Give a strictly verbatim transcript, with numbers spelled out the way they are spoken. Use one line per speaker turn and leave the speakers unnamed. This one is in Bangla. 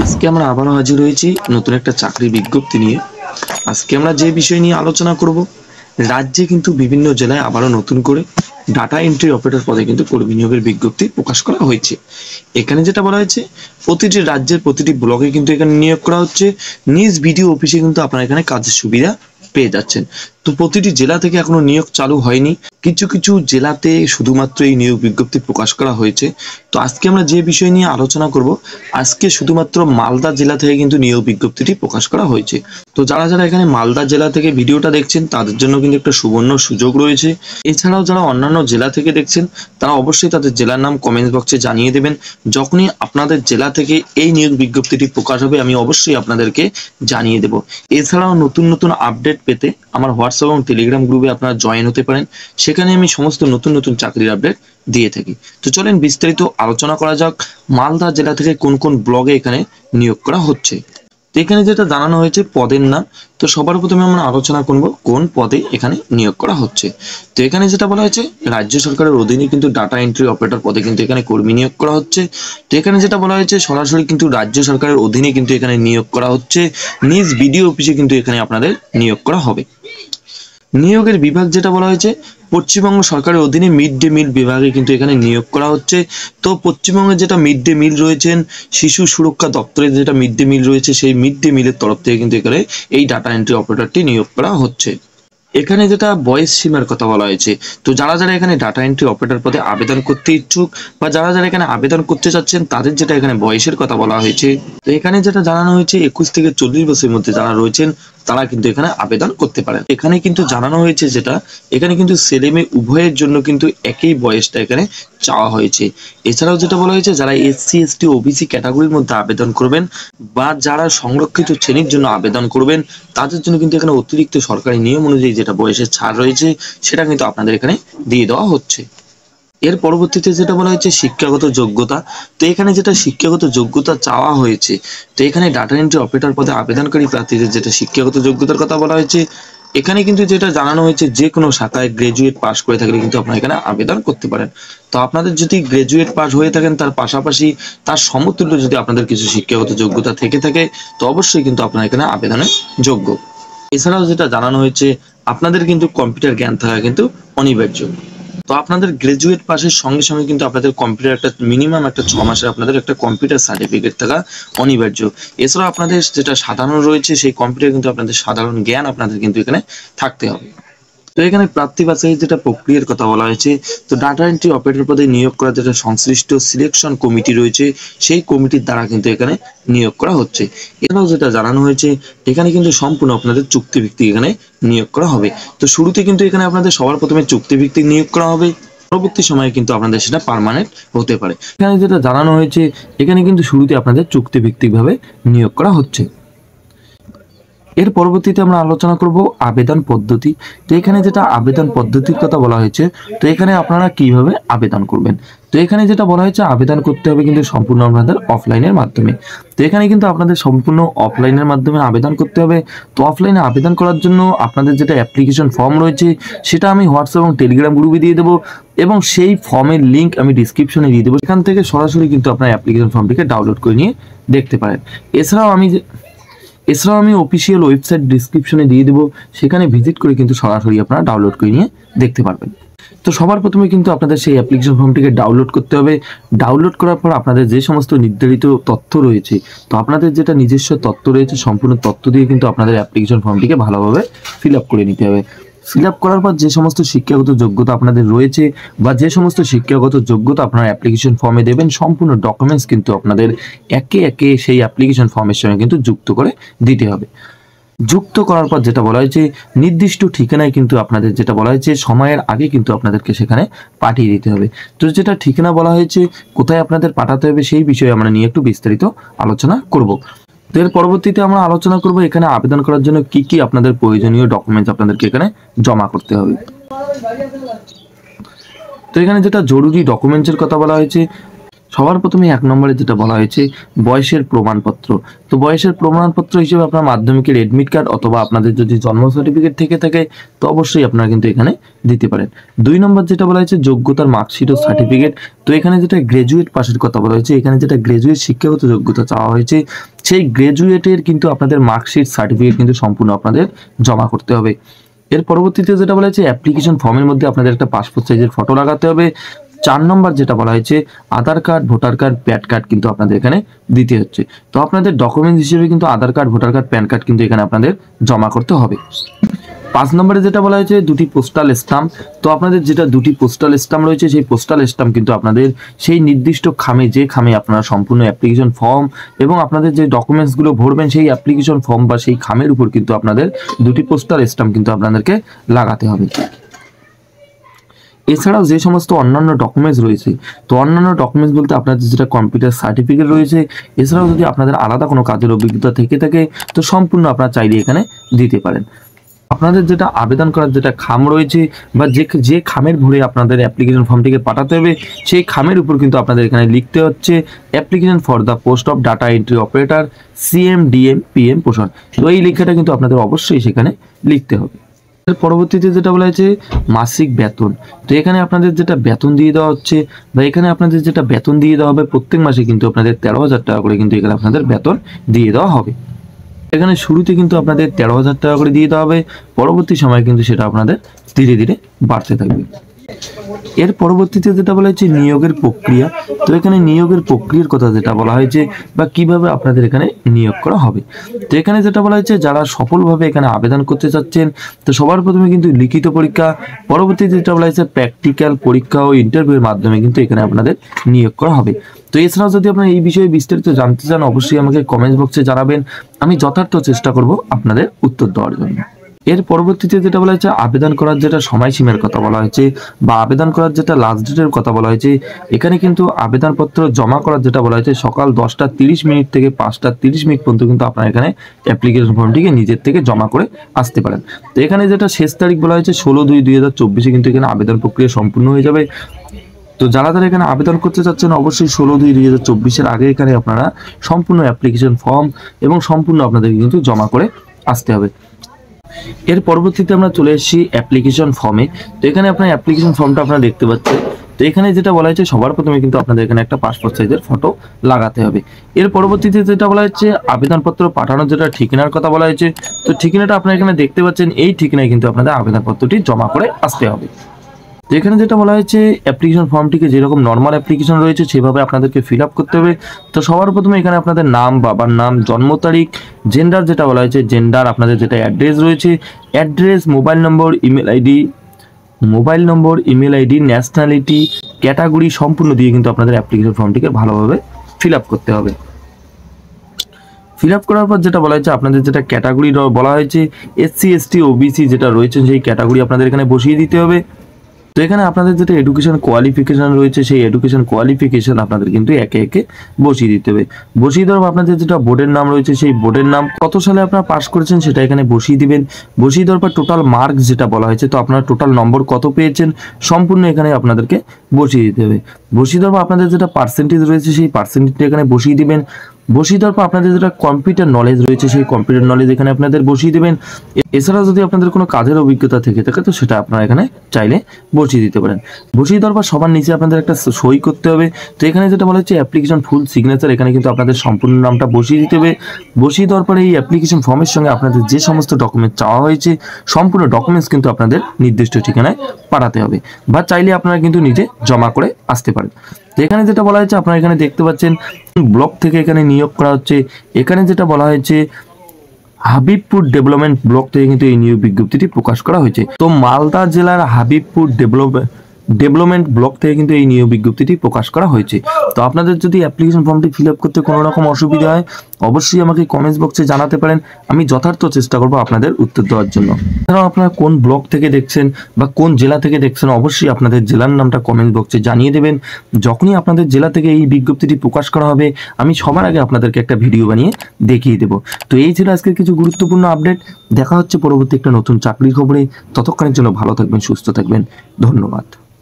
আজকে আমরা আবারও হাজির হয়েছি নতুন একটা চাকরি বিজ্ঞপ্তি নিয়ে। আজকে আমরা যে বিষয় নিয়ে আলোচনা করব, রাজ্যে কিন্তু বিভিন্ন জেলায় আবারও নতুন করে ডাটা এন্ট্রি অপারেটর পদে কিন্তু কর্মী নিয়োগের বিজ্ঞপ্তি প্রকাশ করা হয়েছে। এখানে যেটা বলা হয়েছে, প্রতিটি রাজ্যের প্রতিটি ব্লকে কিন্তু এখানে নিয়োগ করা হচ্ছে। নিজ বিডিও অফিসে কিন্তু আপনারা এখানে কাজের সুবিধা পেয়ে যাচ্ছেন। তো প্রতিটি জেলা থেকে এখনো নিয়োগ চালু হয়নি, কিছু কিছু জেলাতে শুধুমাত্র এই নিয়োগ বিজ্ঞপ্তি প্রকাশ করা হয়েছে। তো আজকে আমরা যে বিষয় নিয়ে আলোচনা করব, আজকে শুধুমাত্র মালদা জেলা থেকে কিন্তু নিয়োগ বিজ্ঞপ্তিটি প্রকাশ করা হয়েছে। তো যারা যারা এখানে মালদা জেলা থেকে ভিডিওটা দেখছেন তাদের জন্য কিন্তু একটা সুবর্ণ সুযোগ রয়েছে। এছাড়াও যারা অন্যান্য জেলা থেকে দেখছেন তারা অবশ্যই তাদের জেলার নাম কমেন্টস বক্সে জানিয়ে দেবেন। যখনই আপনাদের জেলা থেকে এই নিয়োগ বিজ্ঞপ্তিটি প্রকাশ হবে আমি অবশ্যই আপনাদেরকে জানিয়ে দেব। এছাড়াও নতুন নতুন আপডেট পেতে আমার হোয়াটসঅ্যাপ এবং টেলিগ্রাম গ্রুপে আপনারা জয়েন হতে পারেন, সেখানে আমি সমস্ত নতুন নতুন চাকরির আপডেট দিয়ে থাকি। তো চলেন বিস্তারিত আলোচনা করা যাক মালদা জেলা থেকে কোন কোন ব্লগে এখানে নিয়োগ করা হচ্ছে। তো এখানে যেটা জানানো হয়েছে পদের নাম, তো সবার প্রথমে আমরা আলোচনা করব কোন পদে এখানে নিয়োগ করা হচ্ছে। তো এখানে যেটা বলা হয়েছে, রাজ্য সরকারের অধীনে কিন্তু ডাটা এন্ট্রি অপারেটর পদে কিন্তু এখানে কর্মী নিয়োগ করা হচ্ছে। তো এখানে যেটা বলা হয়েছে, সরাসরি কিন্তু রাজ্য সরকারের অধীনে কিন্তু এখানে নিয়োগ করা হচ্ছে। নিজ বিডিও অফিসে কিন্তু এখানে আপনাদের নিয়োগ করা হবে। নিয়োগের বিভাগ যেটা বলা হয়েছে, পশ্চিমবঙ্গ সরকারের অধীনে মিড ডে মিল বিভাগে কিন্তু এখানে নিয়োগ করা হচ্ছে। তো পশ্চিমবঙ্গে যেটা মিড ডে মিল রয়েছেন, শিশু সুরক্ষা দপ্তরে যেটা মিড ডে মিল রয়েছে, সেই মিড ডে মিলের তরফ থেকে কিন্তু এখানে এই ডাটা এন্ট্রি অপারেটরটি নিয়োগ করা হচ্ছে। এখানে যেটা বয়স সীমার কথা বলা হয়েছে, তো যারা যারা এখানে ডাটা এন্ট্রি অপারেটর পদে আবেদন করতে ইচ্ছুক বা যারা যারা এখানে আবেদন করতে চাচ্ছেন তাদের যেটা এখানে বয়সের কথা বলা হয়েছে, তো এখানে যেটা জানানো হয়েছে একুশ থেকে চল্লিশ বছরের মধ্যে যারা রয়েছেন তারা কিন্তু এখানে আবেদন করতে পারেন। এখানে কিন্তু জানানো হয়েছে যেটা এখানে কিন্তু ছেলে মেয়ে উভয়ের জন্য কিন্তু একই বয়সটা এখানে চাওয়া হয়েছে। এছাড়াও যেটা বলা হয়েছে, যারা এসসি এসটি ওবিসি ক্যাটাগরির মধ্যে আবেদন করবেন বা যারা সংরক্ষিত শ্রেণীর জন্য আবেদন করবেন তাদের জন্য কিন্তু এখানে অতিরিক্ত সরকারি নিয়ম অনুযায়ী যেটা বয়সের ছাড় রয়েছে সেটা কিন্তু আপনাদের এখানে দিয়ে দেওয়া হচ্ছে। এর পরবর্তীতে যেটা বলা হয়েছে শিক্ষাগত যোগ্যতা, তো এখানে যেটা শিক্ষাগত যোগ্যতা চাওয়া হয়েছে, তো এখানে ডাটা এন্ট্রি অপারেটর পদে আবেদনকারী প্রার্থীদের যেটা শিক্ষাগত যোগ্যতার কথা বলা হয়েছে, এখানে কিন্তু যেটা জানানো হয়েছে যে কোনো শাখায় গ্রাজুয়েট পাস করে থাকলে কিন্তু আপনারা এখানে আবেদন করতে পারেন। তো আপনাদের যদি গ্রাজুয়েট পাস হয়ে থাকেন তার পাশাপাশি তার সমতুল্য যদি আপনাদের কিছু শিক্ষাগত যোগ্যতা থেকে থাকে তো অবশ্যই কিন্তু আপনারা এখানে আবেদনের যোগ্য। এছাড়াও যেটা জানানো হয়েছে, আপনাদের কিন্তু কম্পিউটার জ্ঞান থাকা কিন্তু অনিবার্য। তো আপনাদের গ্রাজুয়েট পাসের সঙ্গে সঙ্গে কিন্তু আপনাদের কম্পিউটার একটা মিনিমাম একটা ছ মাসের আপনাদের একটা কম্পিউটার সার্টিফিকেট থাকা অনিবার্য। এছাড়াও আপনাদের যেটা সাধারণ রয়েছে সেই কম্পিউটার কিন্তু আপনাদের সাধারণ জ্ঞান আপনাদের কিন্তু এখানে থাকতে হবে। তো এখানে প্রার্থী বাছাই যেটা প্রক্রিয়ার কথা বলা হয়েছে, তো ডাটা এন্ট্রি অপারেটর পদে নিয়োগ করা যেটা সংশ্লিষ্ট সিলেকশন কমিটি রয়েছে সেই কমিটির দ্বারা কিন্তু এখানে নিয়োগ করা হচ্ছে। এছাড়াও যেটা জানানো হয়েছে, এখানে কিন্তু সম্পূর্ণ আপনাদের চুক্তিভিত্তিক এখানে নিয়োগ করা হবে। তো শুরুতে কিন্তু এখানে আপনাদের সবার প্রথমে চুক্তিভিত্তিক নিয়োগ করা হবে, পরবর্তী সময়ে কিন্তু আপনাদের সেটা পার্মানেন্ট হতে পারে। এখানে যেটা জানানো হয়েছে, এখানে কিন্তু শুরুতে আপনাদের চুক্তিভিত্তিক ভাবে নিয়োগ করা হচ্ছে। এর পরবর্তীতে আমরা আলোচনা করব আবেদন পদ্ধতি। তো এখানে যেটা আবেদন পদ্ধতির কথা বলা হয়েছে, তো এখানে আপনারা কিভাবে আবেদন করবেন। তো এখানে যেটা বলা হয়েছে, আবেদন করতে হবে কিন্তু সম্পূর্ণ আপনাদের অফলাইনের মাধ্যমে। তো এখানে কিন্তু আপনাদের সম্পূর্ণ অফলাইনের মাধ্যমে আবেদন করতে হবে। তো অফলাইনে আবেদন করার জন্য আপনাদের যেটা অ্যাপ্লিকেশন ফর্ম রয়েছে সেটা আমি হোয়াটসঅ্যাপ এবং টেলিগ্রাম গ্রুপে দিয়ে দেবো এবং সেই ফর্মের লিঙ্ক আমি ডিসক্রিপশনে দিয়ে দেবো। সেখান থেকে সরাসরি কিন্তু আপনার অ্যাপ্লিকেশন ফর্মটিকে ডাউনলোড করে নিয়ে দেখতে পারেন। এছাড়াও আমি এছাড়াও আমি অফিসিয়াল ওয়েবসাইট ডিসক্রিপশনে দিয়ে দেবো, সেখানে ভিজিট করে কিন্তু সরাসরি আপনারা ডাউনলোড করে নিয়ে দেখতে পারবেন। তো সবার প্রথমে কিন্তু আপনাদের সেই অ্যাপ্লিকেশন ফর্মটিকে ডাউনলোড করতে হবে। ডাউনলোড করার পর আপনাদের যে সমস্ত নির্ধারিত তথ্য রয়েছে, তো আপনাদের যেটা নিজস্ব তথ্য রয়েছে সম্পূর্ণ তথ্য দিয়ে কিন্তু আপনাদের অ্যাপ্লিকেশন ফর্মটিকে ভালোভাবে ফিল আপ করে নিতে হবে। ফিল আপ করার পর যে সমস্ত শিক্ষাগত যোগ্যতা আপনাদের রয়েছে বা যে সমস্ত শিক্ষাগত যোগ্যতা আপনারা অ্যাপ্লিকেশন ফর্মে দেবেন, সম্পূর্ণ ডকুমেন্টস কিন্তু আপনাদের একে একে সেই অ্যাপ্লিকেশন ফর্মের সঙ্গে কিন্তু যুক্ত করে দিতে হবে। যুক্ত করার পর যেটা বলা হয়েছে, নির্দিষ্ট ঠিকানায় কিন্তু আপনাদের যেটা বলা হয়েছে সময়ের আগে কিন্তু আপনাদেরকে সেখানে পাঠিয়ে দিতে হবে। তো যেটা ঠিকানা বলা হয়েছে, কোথায় আপনাদের পাঠাতে হবে সেই বিষয়ে আমরা নিয়ে একটু বিস্তারিত আলোচনা করব। তো এর পরবর্তীতে আমরা আলোচনা করব এখানে আবেদন করার জন্য কি কি আপনাদের প্রয়োজনীয় ডকুমেন্টস আপনাদেরকে এখানে জমা করতে হবে। তো এখানে যেটা জরুরি ডকুমেন্টসের কথা বলা হয়েছে, সবার প্রথমে এক নম্বরে যেটা বলা হয়েছে বয়সের প্রমাণপত্র। তো বয়সের প্রমাণপত্র হিসেবে আপনার মাধ্যমিকের এডমিট কার্ড অথবা আপনাদের যদি জন্ম সার্টিফিকেট থেকে থাকে তো অবশ্যই আপনারা কিন্তু এখানে দিতে পারেন। দুই নম্বর যেটা বলা হয়েছে যোগ্যতার মার্কশিট ও সার্টিফিকেট। তো এখানে যেটা গ্রাজুয়েট পাসের কথা বলা হয়েছে, এখানে যেটা গ্রাজুয়েট শিক্ষাগত যোগ্যতা চাওয়া হয়েছে সেই গ্রাজুয়েটের কিন্তু আপনাদের মার্কশিট সার্টিফিকেট কিন্তু সম্পূর্ণ আপনাদের জমা করতে হবে। এর পরবর্তীতে যেটা বলা হয়েছে অ্যাপ্লিকেশন ফর্মের মধ্যে আপনাদের একটা পাসপোর্ট সাইজের ফটো লাগাতে হবে। চার নম্বর যেটা বলা হয়েছে Aadhaar card, voter card, PAN card কিন্তু আপনাদের এখানে দিতে হচ্ছে। তো আপনাদের ডকুমেন্টস হিসেবে কিন্তু Aadhaar card, voter card, PAN card কিন্তু এখানে আপনাদের জমা করতে হবে। পাঁচ নম্বরে যেটা বলা হয়েছে দুটি পোস্টাল স্টাম্প। তো আপনাদের যেটা দুটি পোস্টাল স্টাম্প রয়েছে সেই পোস্টাল স্টাম্প কিন্তু আপনাদের সেই নির্দিষ্ট খামে, যে খামে আপনারা সম্পূর্ণ অ্যাপ্লিকেশন ফর্ম এবং আপনাদের যে ডকুমেন্টসগুলো ভরবেন সেই অ্যাপ্লিকেশন ফর্ম বা সেই খামের উপর কিন্তু আপনাদের দুটি পোস্টাল স্টাম্প কিন্তু আপনাদেরকে লাগাতে হবে। এছাড়াও যে সমস্ত অন্যান্য ডকুমেন্টস রয়েছে, তো অন্যান্য ডকুমেন্টস বলতে আপনাদের যেটা কম্পিউটার সার্টিফিকেট রয়েছে, এছাড়াও যদি আপনাদের আলাদা কোনো কাজের অভিজ্ঞতা থেকে থাকে তো সম্পূর্ণ আপনারা চাইলে এখানে দিতে পারেন। আপনাদের যেটা আবেদন করার যেটা খাম রয়েছে বা যে যে খামের ভরে আপনাদের অ্যাপ্লিকেশন ফর্মটিকে পাঠাতে হবে সেই খামের উপর কিন্তু আপনাদের এখানে লিখতে হচ্ছে application for the post of data entry operator CM DM PM পোষণ। তো এই লেখাটা কিন্তু আপনাদের অবশ্যই সেখানে লিখতে হবে। পরবর্তীতে যেটা বলা হয়েছে মাসিক বেতন। তো এখানে আপনাদের যেটা বেতন দিয়ে দেওয়া হচ্ছে বা এখানে আপনাদের যেটা বেতন দিয়ে দেওয়া হবে প্রত্যেক মাসে কিন্তু আপনাদের তেরো হাজার টাকা করে কিন্তু এখানে আপনাদের বেতন দিয়ে দেওয়া হবে। এখানে শুরুতে কিন্তু আপনাদের তেরো হাজার টাকা করে দিয়ে দেওয়া হবে, পরবর্তী সময় কিন্তু সেটা আপনাদের ধীরে ধীরে বাড়তে থাকবে। এর পরবর্তীতে যেটা বলা হয়েছে নিয়োগের প্রক্রিয়া। তো এখানে নিয়োগের প্রক্রিয়ার কথা যেটা বলা হয়েছে বা কিভাবে আপনাদের এখানে নিয়োগ করা হবে। তো এখানে যেটা বলা হয়েছে যারা সফলভাবে এখানে আবেদন করতে চাচ্ছেন তো সবার প্রথমে কিন্তু লিখিত পরীক্ষা, পরবর্তীতে যেটা বলা হয়েছে প্র্যাকটিক্যাল পরীক্ষা ও ইন্টারভিউর মাধ্যমে কিন্তু এখানে আপনাদের নিয়োগ করা হবে। তো এছাড়াও যদি আপনারা এই বিষয়ে বিস্তারিত জানতে চান অবশ্যই আমাকে কমেন্ট বক্সে জানাবেন, আমি যথার্থ চেষ্টা করব আপনাদের উত্তর দেওয়ার জন্য। এর পরবর্তীতে যেটা বলা হয়েছে আবেদন করার যেটা সময়সীমার কথা বলা হয়েছে বা আবেদন করার যেটা লাস্ট ডেটের কথা বলা হয়েছে, এখানে কিন্তু আবেদনপত্র জমা করার যেটা বলা হয়েছে সকাল দশটা তিরিশ মিনিট থেকে পাঁচটা তিরিশ মিনিট পর্যন্ত কিন্তু আপনারা এখানে অ্যাপ্লিকেশন ফর্মটিকে নিজের থেকে জমা করে আসতে পারেন। তো এখানে যেটা শেষ তারিখ বলা হয়েছে ষোলো দুই দুই হাজার চব্বিশে কিন্তু এখানে আবেদন প্রক্রিয়া সম্পূর্ণ হয়ে যাবে। তো যারা যারা এখানে আবেদন করতে চাচ্ছেন অবশ্যই ষোলো দুই দুই হাজার চব্বিশের আগে এখানে আপনারা সম্পূর্ণ অ্যাপ্লিকেশন ফর্ম এবং সম্পূর্ণ আপনাদের কিন্তু জমা করে আসতে হবে। এর পরবর্তীতে আমরা চলে এসেছি অ্যাপ্লিকেশন ফর্মে। তো এখানে আপনার অ্যাপ্লিকেশন ফর্মটা আপনারা দেখতে পাচ্ছেন। তো এখানে যেটা বলা হয়েছে সবার প্রথমে কিন্তু আপনাদের এখানে একটা পাসপোর্ট সাইজের ফটো লাগাতে হবে। এর পরবর্তীতে যেটা বলা হচ্ছে আবেদনপত্র পাঠানোর যেটা ঠিকানার কথা বলা হয়েছে, তো ঠিকানাটা আপনারা এখানে দেখতে পাচ্ছেন, এই ঠিকানায় কিন্তু আপনাদের আবেদনপত্রটি জমা করে আসতে হবে। তো এখানে যেটা বলা হয়েছে অ্যাপ্লিকেশন ফর্মটিকে যেরকম নর্মাল অ্যাপ্লিকেশন রয়েছে সেভাবে আপনাদেরকে ফিল আপ করতে হবে। তো সবার প্রথমে এখানে আপনাদের নাম, বাবার নাম, জন্ম তারিখ, জেন্ডার যেটা বলা হয়েছে জেন্ডার, আপনাদের যেটা অ্যাড্রেস রয়েছে address, mobile number, email ID, mobile number, email ID, nationality, category সম্পূর্ণ দিয়ে কিন্তু আপনাদের অ্যাপ্লিকেশন ফর্মটিকে ভালোভাবে ফিল আপ করতে হবে। ফিল আপ করার পর যেটা বলা হয়েছে আপনাদের যেটা ক্যাটাগরি বলা হয়েছে এসসি এসটি ওবিসি যেটা রয়েছে সেই ক্যাটাগরি আপনাদের এখানে বসিয়ে দিতে হবে। তো এখানে আপনাদের যেটা এডুকেশন কোয়ালিফিকেশন রয়েছে সেই এডুকেশন কোয়ালিফিকেশন আপনাদের কিন্তু একে একে বসিয়ে দিতে হবে। বসিয়ে দেওয়ার আপনাদের যেটা বোর্ডের নাম রয়েছে সেই বোর্ডের নাম, কত সালে আপনারা পাস করেছেন সেটা এখানে বসিয়ে দিবেন। বসিয়ে দেওয়ার পর টোটাল মার্কস যেটা বলা হয়েছে, তো আপনারা টোটাল নম্বর কত পেয়েছেন সম্পূর্ণ এখানে আপনাদেরকে বসিয়ে দিতে হবে। বসিয়ে দেওয়ার পর আপনাদের যেটা পার্সেন্টেজ রয়েছে সেই পার্সেন্টেজটা এখানে বসিয়ে দিবেন। বসিয়ে দেওয়ার পর আপনাদের যেটা কম্পিউটার নলেজ রয়েছে সেই কম্পিউটার নলেজ এখানে আপনাদের বসিয়ে দেবেন। এছাড়াও যদি আপনাদের কোনো কাজের অভিজ্ঞতা থেকে থাকে তো সেটা আপনারা এখানে চাইলে বসিয়ে দিতে পারেন। বসিয়ে দেওয়ার পর সবার নিচে আপনাদের একটা সই করতে হবে। তো এখানে যেটা বলা হচ্ছে অ্যাপ্লিকেশন ফুল সিগনেচার, এখানে কিন্তু আপনাদের সম্পূর্ণ নামটা বসিয়ে দিতে হবে। বসিয়ে দেওয়ার পরে এই অ্যাপ্লিকেশন ফর্মের সঙ্গে আপনাদের যে সমস্ত ডকুমেন্ট চাওয়া হয়েছে সম্পূর্ণ ডকুমেন্টস কিন্তু আপনাদের নির্দিষ্ট ঠিকানায় পাঠাতে হবে বা চাইলে আপনারা কিন্তু নিজে জমা করে আসতে পারেন। তো এখানে যেটা বলা হয়েছে আপনারা এখানে দেখতে পাচ্ছেন ব্লক থেকে এখানে নিয়োগ করা হচ্ছে। এখানে যেটা বলা হয়েছে হাবিবপুর ডেভেলপমেন্ট ব্লক থেকে কিন্তু এই নিয়োগ বিজ্ঞপ্তিটি প্রকাশ করা হয়েছে। তো মালদা জেলার হাবিবপুর ডেভেলপমেন্ট ডেভেলপমেন্ট ব্লক থেকে কিন্তু এই নিয়োগ বিজ্ঞপ্তিটি প্রকাশ করা হয়েছে। তো আপনাদের যদি অ্যাপ্লিকেশন ফর্মটি ফিল আপ করতে কোনো রকম অসুবিধা হয় অবশ্যই আমাকে কমেন্টস বক্সে জানাতে পারেন, আমি যথার্থ চেষ্টা করব আপনাদের উত্তর দেওয়ার জন্য। এছাড়াও আপনারা কোন ব্লক থেকে দেখছেন বা কোন জেলা থেকে দেখছেন অবশ্যই আপনাদের জেলার নামটা কমেন্ট বক্সে জানিয়ে দেবেন। যখনই আপনাদের জেলা থেকে এই বিজ্ঞপ্তিটি প্রকাশ করা হবে আমি সবার আগে আপনাদেরকে একটা ভিডিও বানিয়ে দেখিয়ে দেবো। তো এই ছিল আজকের কিছু গুরুত্বপূর্ণ আপডেট। দেখা হচ্ছে পরবর্তী একটা নতুন চাকরির খবরে। ততক্ষণের জন্য ভালো থাকবেন, সুস্থ থাকবেন, ধন্যবাদ।